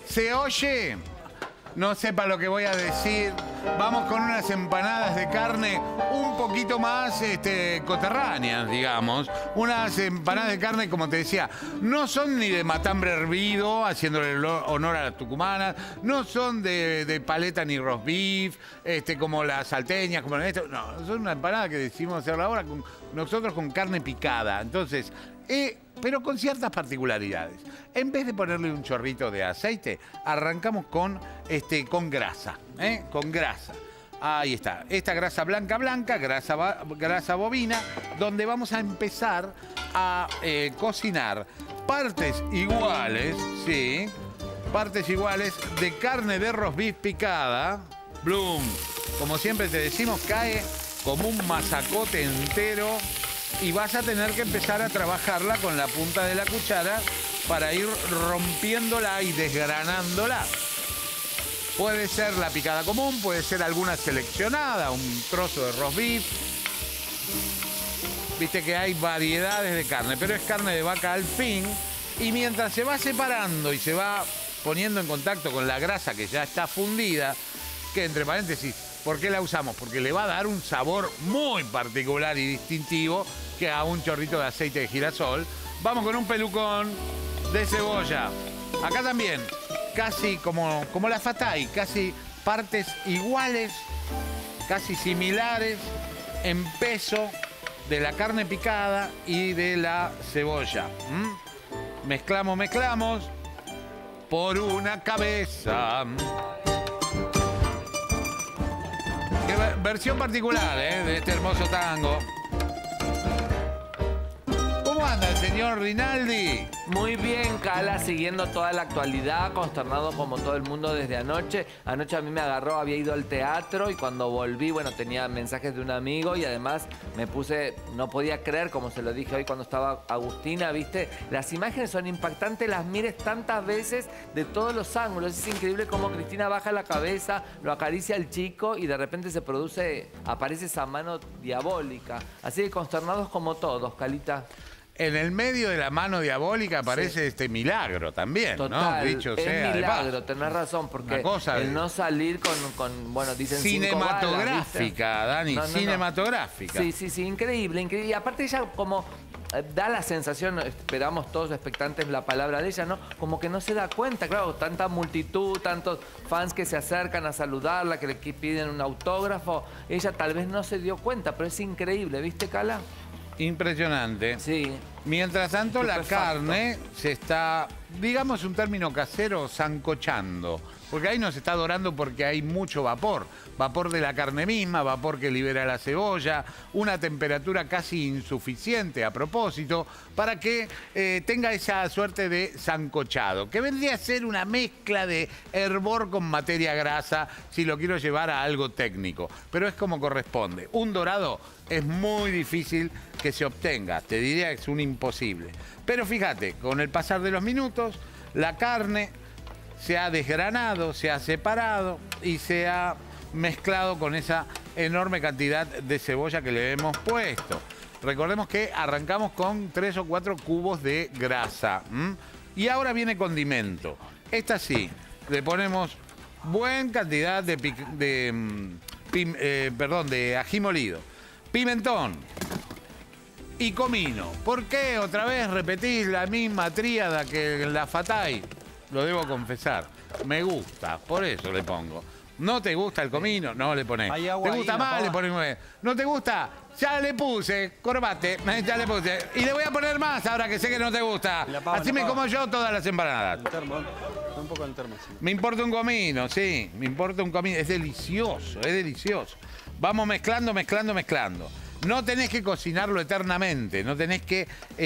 ¿Se oye? No sepa lo que voy a decir. Vamos con unas empanadas de carne un poquito más coterráneas, digamos. Unas empanadas de carne, como te decía, no son ni de matambre hervido, haciéndole honor a las tucumanas, no son de paleta ni roast beef, como las salteñas, como esto. No, son una empanada que decidimos hacerla ahora nosotros con carne picada. Entonces, pero con ciertas particularidades. En vez de ponerle un chorrito de aceite, arrancamos con grasa, con grasa. Ahí está. Esta grasa blanca, grasa bovina, donde vamos a empezar a cocinar partes iguales, sí, partes iguales de carne de roast beef picada. Bloom. Como siempre te decimos, cae como un masacote entero. Y vas a tener que empezar a trabajarla con la punta de la cuchara para ir rompiéndola y desgranándola. Puede ser la picada común, puede ser alguna seleccionada, un trozo de roast beef. Viste que hay variedades de carne, pero es carne de vaca al fin. Y mientras se va separando y se va poniendo en contacto con la grasa que ya está fundida, que entre paréntesis, ¿por qué la usamos? Porque le va a dar un sabor muy particular y distintivo que a un chorrito de aceite de girasol. Vamos con un pelucón de cebolla. Acá también, casi como la fatay, casi partes iguales, casi similares en peso de la carne picada y de la cebolla. Mezclamos por una cabeza. Qué versión particular, de este hermoso tango. ¿Cómo anda el señor Rinaldi? Muy bien, Cala, siguiendo toda la actualidad, consternado como todo el mundo desde anoche. Anoche a mí me agarró, había ido al teatro y cuando volví, bueno, tenía mensajes de un amigo y además me puse, no podía creer, como se lo dije hoy cuando estaba Agustina, ¿viste? Las imágenes son impactantes, las mires tantas veces de todos los ángulos. Es increíble cómo Cristina baja la cabeza, lo acaricia al chico y de repente aparece esa mano diabólica. Así que consternados como todos, Calita. En el medio de la mano diabólica aparece este milagro también, total, ¿no? Dicho sea es milagro, tenés razón, porque el no salir con bueno, dicen cinematográfica, Dani, no, cinematográfica. Sí, increíble. Y aparte ella como da la sensación, esperamos todos expectantes la palabra de ella, ¿no? Como que no se da cuenta, claro, tanta multitud, tantos fans que se acercan a saludarla, que le piden un autógrafo, ella tal vez no se dio cuenta, pero es increíble, ¿viste, Cala? Impresionante. Sí. Mientras tanto, la carne se está, digamos un término casero, sancochando. Porque ahí no se está dorando porque hay mucho vapor. Vapor de la carne misma, vapor que libera la cebolla, una temperatura casi insuficiente a propósito, para que tenga esa suerte de sancochado, que vendría a ser una mezcla de hervor con materia grasa, si lo quiero llevar a algo técnico. Pero es como corresponde. Un dorado es muy difícil que se obtenga, te diría que es un imposible. Pero fíjate, con el pasar de los minutos, la carne se ha desgranado, se ha separado y se ha mezclado con esa enorme cantidad de cebolla que le hemos puesto. Recordemos que arrancamos con 3 o 4 cubos de grasa. Y ahora viene condimento. Esta sí, le ponemos buena cantidad de ají molido, pimentón y comino. ¿Por qué otra vez repetís la misma tríada que en la fatay? Lo debo confesar, me gusta, por eso le pongo. ¿No te gusta el comino? No le ponés. ¿Te gusta más? Le ponés. ¿No te gusta? Ya le puse, corbate, ya le puse. Y le voy a poner más ahora que sé que no te gusta. Así me como yo todas las empanadas. Un poco en termo. Sí. Me importa un comino, sí, me importa un comino. Es delicioso, es delicioso. Vamos mezclando. No tenés que cocinarlo eternamente, no tenés que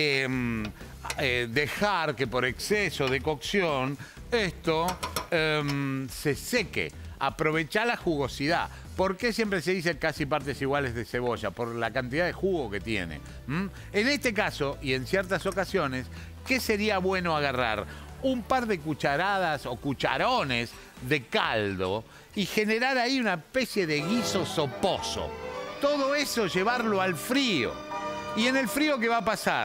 dejar que por exceso de cocción esto se seque. Aprovechá la jugosidad. ¿Por qué siempre se dice casi partes iguales de cebolla? Por la cantidad de jugo que tiene. En este caso, y en ciertas ocasiones, ¿qué sería bueno agarrar? Un par de cucharadas o cucharones de caldo y generar ahí una especie de guiso soposo. Todo eso llevarlo al frío. ¿Y en el frío qué va a pasar?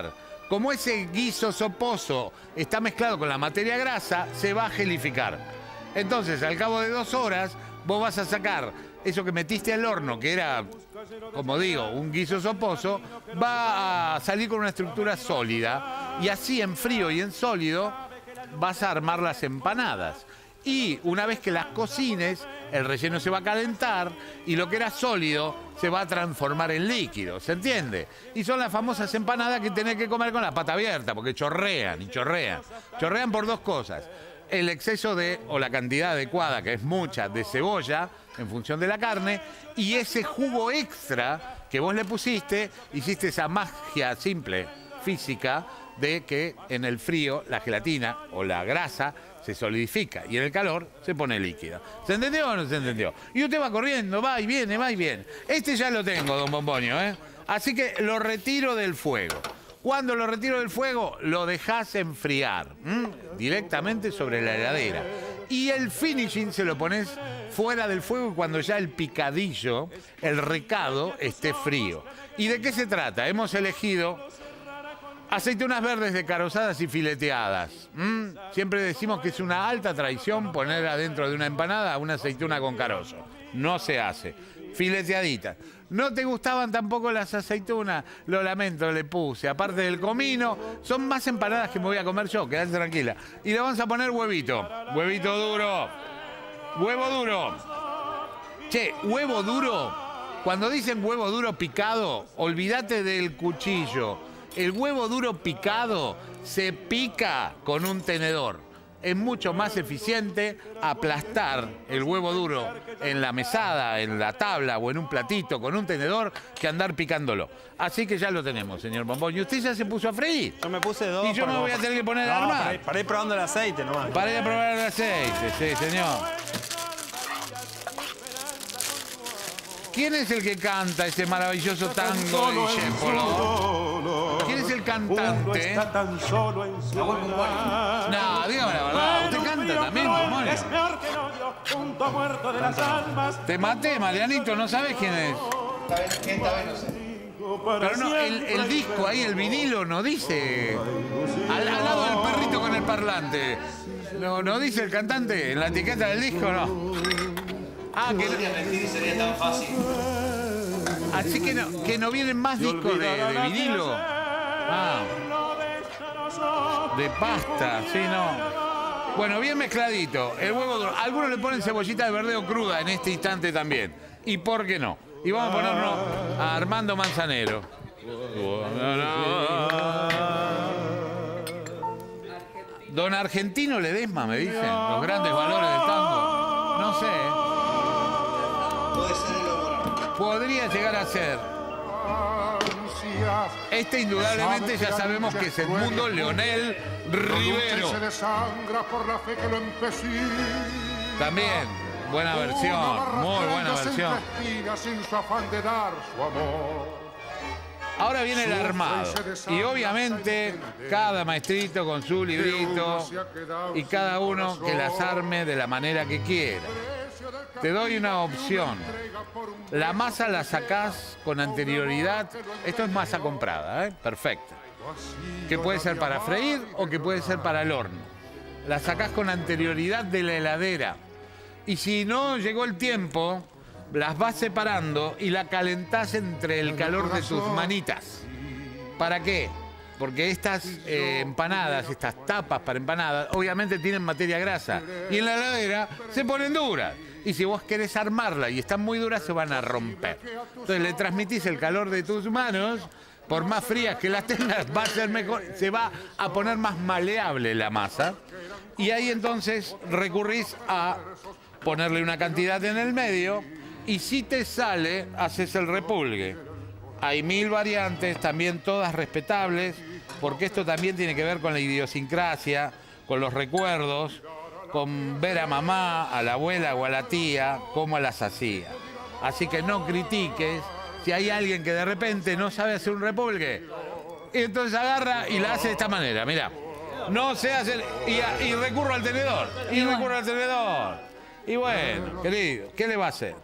como ese guiso soposo está mezclado con la materia grasa, se va a gelificar. Entonces, al cabo de 2 horas, vos vas a sacar eso que metiste al horno, que era, como digo, un guiso soposo, va a salir con una estructura sólida. Y así, en frío y en sólido, vas a armar las empanadas. Y una vez que las cocines, el relleno se va a calentar y lo que era sólido se va a transformar en líquido, ¿se entiende? Y son las famosas empanadas que tenés que comer con la pata abierta, porque chorrean y chorrean. Chorrean por 2 cosas. El exceso de, o la cantidad adecuada, que es mucha, de cebolla, en función de la carne, y ese jugo extra que vos le pusiste, hiciste esa magia simple, física, de que en el frío la gelatina o la grasa se solidifica y en el calor se pone líquida. ¿Se entendió o no se entendió? Y usted va corriendo, va y viene, va y viene. Este ya lo tengo, don Bombonio, ¿eh? Así que lo retiro del fuego. Cuando lo retiro del fuego, lo dejás enfriar directamente sobre la heladera. Y el finishing se lo pones fuera del fuego cuando ya el picadillo, el recado, esté frío. ¿Y de qué se trata? Hemos elegido aceitunas verdes descarozadas y fileteadas. Siempre decimos que es una alta traición poner adentro de una empanada una aceituna con carozo. No se hace. Fileteaditas. ¿No te gustaban tampoco las aceitunas? Lo lamento, le puse. Aparte del comino, son más empanadas que me voy a comer yo, quédate tranquila. Y le vamos a poner huevito. Huevito duro. Huevo duro. Che, huevo duro. Cuando dicen huevo duro picado, olvídate del cuchillo. El huevo duro picado se pica con un tenedor. Es mucho más eficiente aplastar el huevo duro en la mesada, en la tabla o en un platito con un tenedor que andar picándolo. Así que ya lo tenemos, señor Bombón. ¿Y usted ya se puso a freír? Yo me puse 2. Y yo me voy a tener que poner a armar. Para ir probando el aceite nomás. Para ir a probar el aceite, sí, señor. ¿Quién es el que canta ese maravilloso tango de Discépolo? ¿Quién es el cantante? No, dígame la verdad. ¿Usted canta también, Bombonio? Te maté, Marianito, ¿no sabes quién es? Esta vez no sé. Pero no, el disco ahí, el vinilo, no dice. Al lado del perrito con el parlante. No dice el cantante. En la etiqueta del disco, no. Ah, que Podría mentir y sería tan fácil. así que no vienen más discos de vinilo. Ah. De pasta, sí, no. Bueno, bien mezcladito. El huevo duro. Algunos le ponen cebollita de verdeo cruda en este instante también. ¿Y por qué no? Y vamos a ponernos a Armando Manzanero. Don Argentino Ledesma, me dicen. Los grandes valores del tango. No sé. Puede ser el amor. Podría llegar a ser. Este indudablemente ya sabemos que es Edmundo Leonel Rivero. También, buena versión, muy buena versión. Ahora viene el armado. Y obviamente cada maestrito con su librito y cada uno que las arme de la manera que quiera. Te doy una opción. La masa la sacás con anterioridad. Esto es masa comprada, ¿eh? Perfecta. Que puede ser para freír o que puede ser para el horno. La sacás con anterioridad de la heladera. Y si no llegó el tiempo, las vas separando y la calentás entre el calor de tus manitas. ¿Para qué? Porque estas empanadas, estas tapas para empanadas, obviamente tienen materia grasa. Y en la heladera se ponen duras. Y si vos querés armarla y están muy duras, se van a romper. Entonces le transmitís el calor de tus manos, por más frías que las tengas, va a ser mejor, se va a poner más maleable la masa. Y ahí entonces recurrís a ponerle una cantidad en el medio y si te sale, haces el repulgue. Hay 1000 variantes, también todas respetables, porque esto también tiene que ver con la idiosincrasia, con los recuerdos, con ver a mamá, a la abuela o a la tía, cómo las hacía. Así que no critiques si hay alguien que de repente no sabe hacer un repulgue. Y entonces agarra y la hace de esta manera, mirá. No sé hacer... Y recurro al tenedor. Y recurro al tenedor. Y bueno, querido, ¿qué le va a hacer?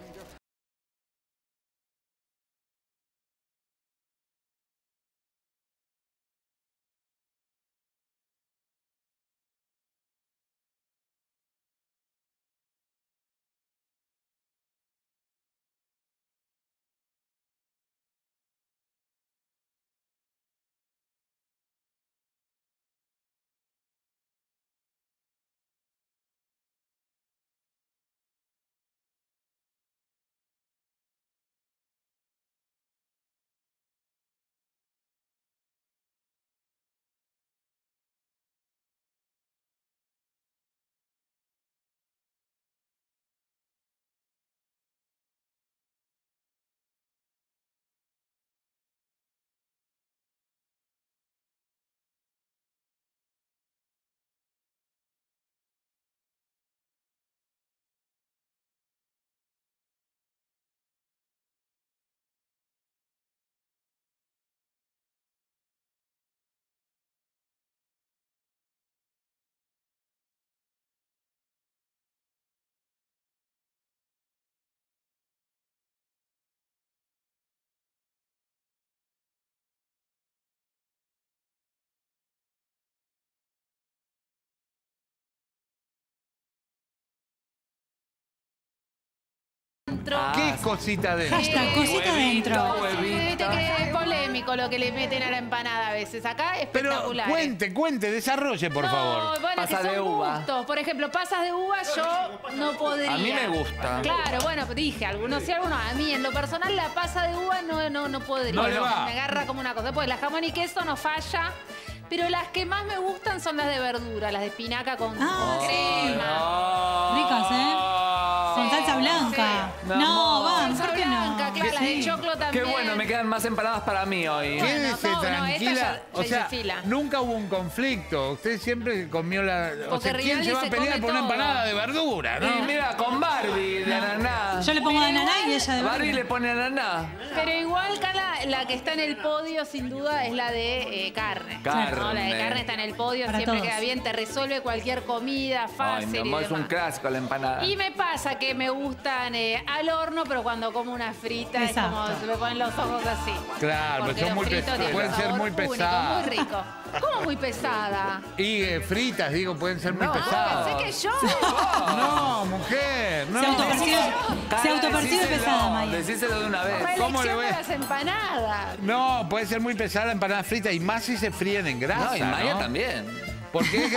adentro. ¿Qué es cosita adentro? Hashtag cosita adentro. Viste que es polémico lo que le meten a la empanada a veces. Acá Pero espectacular. cuente, desarrolle, por favor. Bueno, Pasas que son de uva. gustos. Por ejemplo, pasas de uva yo no podría. A mí me gusta. Claro, bueno, dije, algunos sí, algunos. A mí, en lo personal, la pasa de uva no podría. No le va. Me agarra como una cosa. Pues la jamón y queso no falla. Pero las que más me gustan son las de verdura, las de espinaca con crema. Ricas, ¿eh? Con salsa blanca. Sí. No, van, Salsa ¿por qué no? blanca, claro, las de choclo Qué también. bueno, me quedan más empanadas para mí hoy. Bueno, Quédese no, tranquila. esta O ya sea, se fila. nunca hubo un conflicto. Usted siempre comió la. O Porque sea, ¿quién Rinaldi se va a se pelear come por una todo. empanada de verdura, no? Y mira, con Barbie de ananá. Yo le pongo de ananá y ella de Barbie verde. le pone ananá. Pero igual, Carla, la que está en el podio, sin duda, es la de carne. Carne. ¿no? La de carne está en el podio, Para siempre todos. queda bien, te resuelve cualquier comida, Ay, fácil mi y amor, es un demás. clásico la empanada. Y me pasa que me gustan al horno, pero cuando como una frita es Exacto. como se me ponen los ojos así. Claro, Porque son los muy fritos tienen pueden un ser sabor muy único, pesadas. muy rico. ¿Cómo muy pesada? Y fritas, digo, pueden ser muy No. pesadas. Pensé que yo. No, mujer, no. Se autopercibe pesada, Maya. Decíselo de una vez. ¿Cómo le Elección voy de a- las empanadas. No, puede ser muy pesada la empanada frita y más si se fríen en grasa. No, y Maya ¿no? también. Porque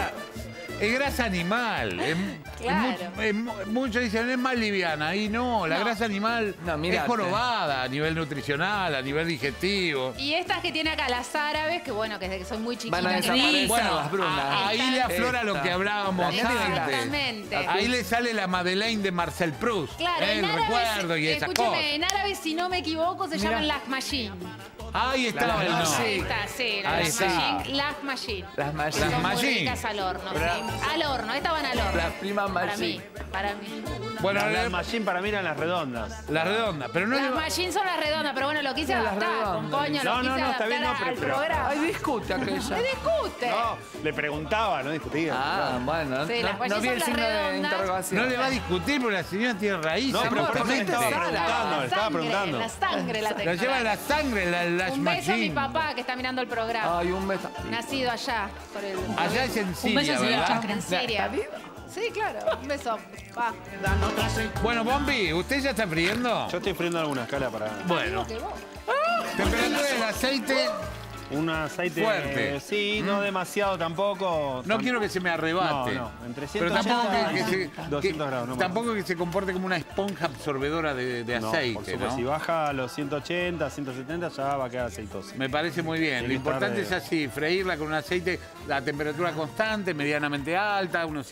es grasa animal. Claro. Muchos dicen es más liviana. Y no, la No. grasa animal No, es mirate. jorobada a nivel nutricional, a nivel digestivo. Y estas que tiene acá las árabes, que bueno, que son muy chiquitas. Van a que desaparecer Bueno, las brunas. ahí le aflora lo que hablábamos Esta. antes. Exactamente. Ahí le sale la Madeleine de Marcel Proust. Claro, el en árabe, recuerdo y esas escúcheme, cosas. en árabe, si no me equivoco, se Mira. llaman lahmachin. Ahí estaba el La- no. sí. Ahí está, sí, Ahí está. lahmachin. Las Que Maya. son muy Lahmachin. ricas al horno, Pero- sí. Al horno, estas van al horno. Las primas Para mí, Maya. para mí. Bueno, Las machine para mí eran las redondas. la redonda. Pero no Las le va- machín son las redondas, pero bueno, lo quise Las adaptar. Con redondas. coño, No, lo quise no, está adaptar bien, no, al pero- programa. Ay, discute aquella. Se discute. No, le preguntaba, no discutía. Ah, bueno. Sí, las no Maya vi son el las signo de redondas. interrogación. no le va a discutir porque la señora tiene raíces. No, pero por eso le justamente. estaba La preguntando, le estaba sangre, preguntando. La sangre la tengo. La lleva en la sangre, la Un beso a mi machine. papá que está mirando el programa. Ay, un beso. Nacido allá. Por el... Allá es en Un Siria, beso en la ¿verdad? chacra. En Siria. Sí, claro. Un beso. Va. Bueno, Bombi, ¿usted ya está friendo? Yo estoy friendo alguna escala para Bueno, Que vos. temperatura del aceite, un aceite Fuerte. sí, no demasiado tampoco. no quiero que se me arrebate. No, entre Pero tampoco 180 que, y 200 grados, no más. tampoco que se comporte como una esponja absorbedora de No, aceite, por supuesto, ¿no? si baja a los 180, 170 ya va a quedar aceitoso. Me parece muy bien. Tiene Lo que importante estar, es así, freírla con un aceite a temperatura constante, medianamente alta, unos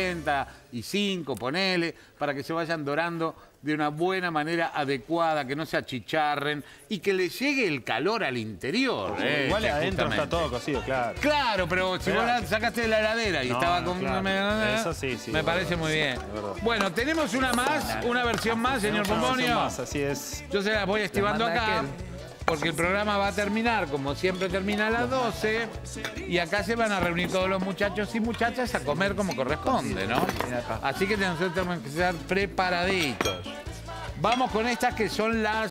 175, ponele, para que se vayan dorando de una buena manera adecuada, que no se achicharren y que le llegue el calor al interior. Igual adentro justamente. está todo cocido, claro. Claro, pero si Pero- vos la sacaste de la heladera y No, estaba no, con... claro. Eso sí, sí, Me es parece verdad. muy bien. Es verdad. Bueno, tenemos una más, una versión más, señor Tenemos una versión Pombonio. más, así es. Yo se las voy estivando manda acá, aquel. porque el programa va a terminar, como siempre termina a las 12, y acá se van a reunir todos los muchachos y muchachas a comer como corresponde, ¿no? Así que nosotros tenemos que estar preparaditos. Vamos con estas que son las